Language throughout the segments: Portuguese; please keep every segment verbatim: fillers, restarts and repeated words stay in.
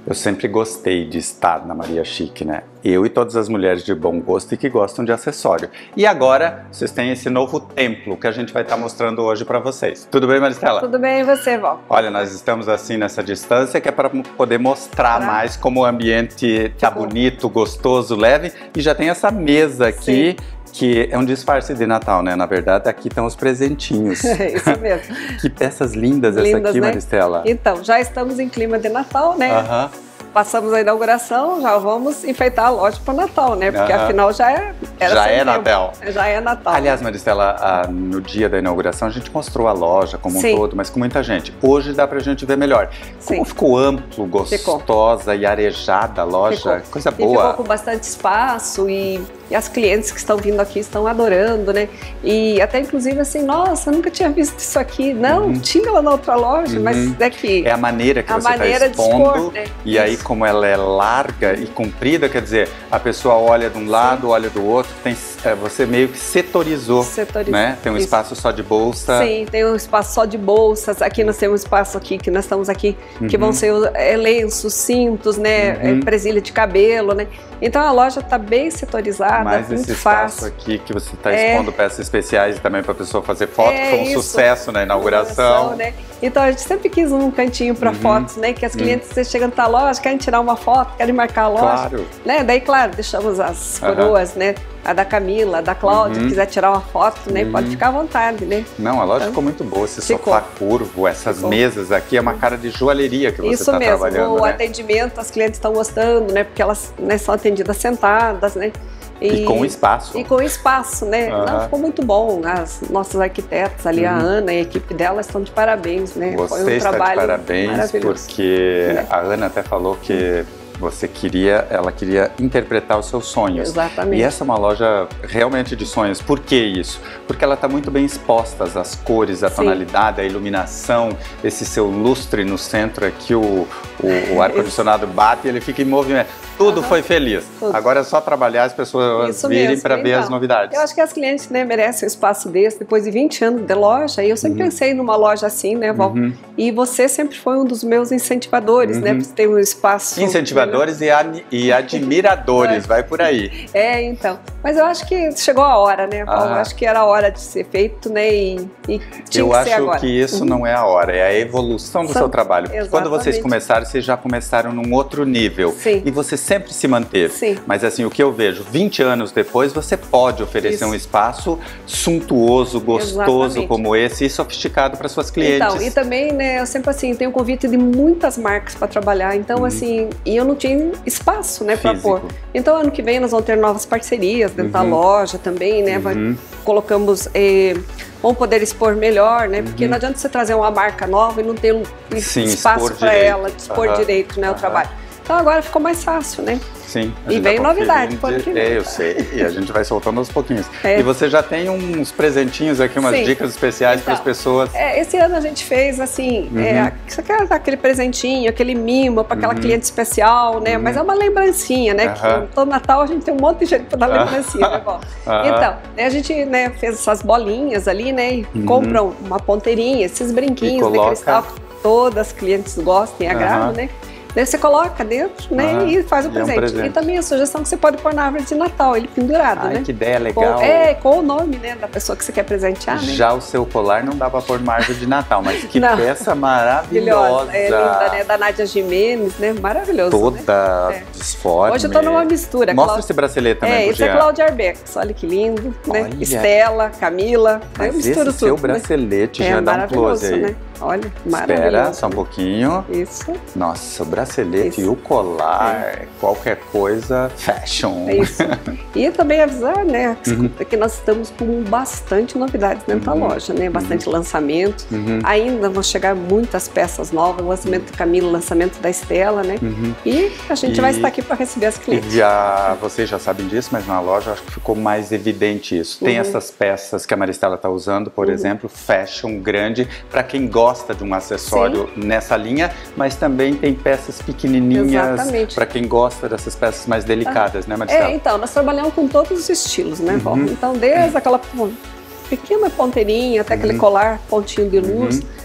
Eu sempre gostei de estar na Maria Chic, né? Eu e todas as mulheres de bom gosto e que gostam de acessório. E agora, vocês têm esse novo templo que a gente vai estar mostrando hoje para vocês. Tudo bem, Maristela? Tudo bem, e você, Val? Olha, nós estamos assim nessa distância que é para poder mostrar pra... mais como o ambiente tá Ficou. bonito, gostoso, leve. E já tem essa mesa aqui. Sim. Que é um disfarce de Natal, né? Na verdade, aqui estão os presentinhos. É isso mesmo. Que peças lindas, lindas essa aqui, né? Maristela. Então, já estamos em clima de Natal, né? Aham. Uh-huh. Passamos a inauguração, já vamos enfeitar a loja para Natal, né? Porque Uhum. afinal já é era já é Natal. Já é Natal. Aliás, Maristela, a, no dia da inauguração a gente mostrou a loja como Sim. um todo, mas com muita gente. Hoje dá pra gente ver melhor. Como Sim. ficou amplo, gostosa ficou. e arejada a loja, ficou. coisa e boa. Ficou com bastante espaço e, e as clientes que estão vindo aqui estão adorando, né? E até inclusive assim, nossa, eu nunca tinha visto isso aqui. Não, uhum. tinha lá na outra loja, uhum. mas é que... É a maneira que a você maneira está expondo, de expor, né? E isso. aí como ela é larga e comprida, quer dizer, a pessoa olha de um lado, Sim. olha do outro, tem, é, você meio que setorizou, Setorizou. né? Tem um Isso. espaço só de bolsa. Sim, tem um espaço só de bolsas, aqui nós temos um espaço aqui, que nós estamos aqui, uhum. que vão ser é, lenços, cintos, né, uhum. é, presilha de cabelo, né? Então a loja está bem setorizada, Mais muito esse fácil. espaço aqui que você está expondo é... peças especiais também para a pessoa fazer foto, é foi um isso. sucesso na inauguração. Né? Então a gente sempre quis um cantinho para uhum. fotos, né? Que as clientes uhum. chegando na loja, querem tirar uma foto, querem marcar a loja. Claro. Né? Daí, claro, deixamos as coroas, uhum. né? A da Camila, a da Cláudia, uhum. quiser tirar uma foto, né? Uhum. Pode ficar à vontade, né? Não, a loja então, ficou muito boa, esse ficou. sofá curvo, essas ficou. mesas aqui, é uma cara de joalheria que você está trabalhando, Isso mesmo, o né? atendimento, as clientes estão gostando, né? Porque elas né, são atendidas sentadas, né? E, e com espaço. E com espaço, né? Uhum. Não, ficou muito bom. As nossas arquitetas ali, uhum. a Ana e a equipe dela estão de parabéns, né? Você Foi um está trabalho de parabéns, porque é. a Ana até falou que você queria, ela queria interpretar os seus sonhos. Exatamente. E essa é uma loja realmente de sonhos. Por que isso? Porque ela está muito bem exposta, as cores, a Sim. tonalidade, a iluminação, esse seu lustre no centro aqui, o, o, o ar-condicionado bate e ele fica em movimento. Tudo uhum. foi feliz. Tudo. Agora é só trabalhar, as pessoas Isso virem para ver então, as novidades. Eu acho que as clientes né, merecem um espaço desse, depois de vinte anos de loja, e eu sempre uhum. pensei numa loja assim, né, Val? Uhum. E você sempre foi um dos meus incentivadores, uhum. né? Você tem um espaço... Incentivadores e, ad, e admiradores, vai por aí. É, então. Mas eu acho que chegou a hora, né, Val? Ah. Eu acho que era a hora de ser feito, né? E, e tinha eu que acho ser agora. que isso uhum. não é a hora, é a evolução do São... seu trabalho. Porque quando vocês começaram, vocês já começaram num outro nível. Sim. E você sempre se manteve. Sim. Mas assim, o que eu vejo, vinte anos depois, você pode oferecer Isso. um espaço suntuoso, gostoso Exatamente. como esse e sofisticado para suas clientes. Então, e também, né, eu sempre assim, tenho um convite de muitas marcas para trabalhar, então uhum. assim, e eu não tinha espaço, né, para pôr. Então, ano que vem nós vamos ter novas parcerias dentro uhum. da loja também, né, uhum. vai, colocamos... Eh, vamos poder expor melhor, né? Porque uhum. não adianta você trazer uma marca nova e não ter um Sim, espaço para ela, dispor uhum. direito, né, uhum. o trabalho. Então agora ficou mais fácil, né? Sim. E vem novidade, pode vir. É, eu sei. E a gente vai soltando aos pouquinhos. É. E você já tem uns presentinhos aqui, umas Sim. dicas especiais então, para as pessoas. É, esse ano a gente fez assim, uhum. é, você quer dar aquele presentinho, aquele mimo para aquela uhum. cliente especial, né? Uhum. Mas é uma lembrancinha, né? Uhum. Que todo Natal a gente tem um monte de gente para dar lembrancinha, né, Val? Uhum. Então, né, a gente né, fez essas bolinhas ali, né? E uhum. compram uma ponteirinha, esses brinquinhos de cristal que todas as clientes gostam e agradam, uhum. né? Daí você coloca dentro, né, ah, e faz o presente. É um presente. E também a sugestão que você pode pôr na árvore de Natal, ele pendurado, Ai, né? que ideia legal. Com, é, com o nome, né, da pessoa que você quer presentear, né? Já o seu colar não dá pra pôr numa árvore de Natal, mas que peça maravilhosa. É linda, né, da Nádia Gimenez, né, maravilhoso. Toda né? disforme. Hoje eu tô numa mistura. Mostra Cláudia... esse bracelete também, É, esse é Cláudia Arbex, olha que lindo, né? Olha. Estela, Camila, mas eu misturo esse tudo. seu bracelete né? já é, dá um close aí. Né? Olha, maravilhoso. Espera, só um pouquinho. Isso. Nossa, o bracelete Isso. e o colar, é. qualquer coisa, fashion. É isso. E também avisar, né, uhum. que nós estamos com bastante novidades dentro uhum. da loja, né? Bastante uhum. lançamento. Uhum. Ainda vão chegar muitas peças novas, lançamento da Camila, lançamento da Estela, né? Uhum. E a gente e... vai estar aqui para receber as clientes. E já, vocês já sabem disso, mas na loja acho que ficou mais evidente isso. Tem uhum. essas peças que a Maristela está usando, por uhum. exemplo, fashion grande, para quem gosta de um acessório Sim. nessa linha, mas também tem peças pequenininhas para quem gosta dessas peças mais delicadas, ah. né, Maristela? É, então, nós trabalhamos com todos os estilos, né, uhum. Então, desde aquela pequena ponteirinha até aquele uhum. colar, pontinho de luz, uhum.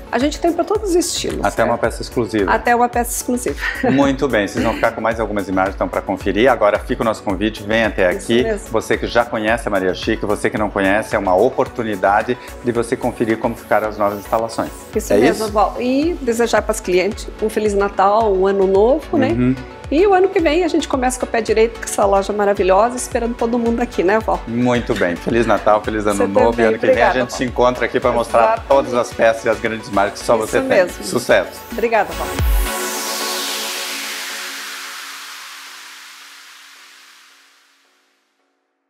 A gente tem para todos os estilos. Até certo? Uma peça exclusiva. Até uma peça exclusiva. Muito bem, vocês vão ficar com mais algumas imagens então para conferir. Agora fica o nosso convite, vem até aqui. Você que já conhece a Maria Chique, você que não conhece, é uma oportunidade de você conferir como ficaram as novas instalações. Isso é mesmo, isso? Val. E desejar para as clientes um Feliz Natal, um Ano Novo, né? Uhum. E o ano que vem a gente começa com o pé direito, com essa loja maravilhosa, esperando todo mundo aqui, né, Val? Muito bem. Feliz Natal, Feliz Ano Você Novo. também. E ano que Obrigada, vem a gente Val. se encontra aqui para mostrar todas as peças e as grandes marcas que só Isso você mesmo. tem. Sucesso! Obrigada, Val.